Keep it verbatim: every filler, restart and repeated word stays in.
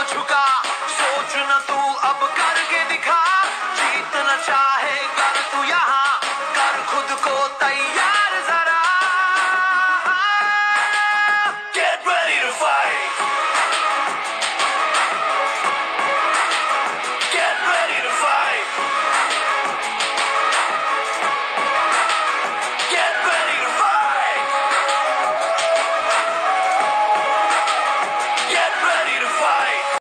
झुका, सोच न तू अब करके दिखा, जीतना चाहे कर तू यहाँ, कर खुद को तैयार।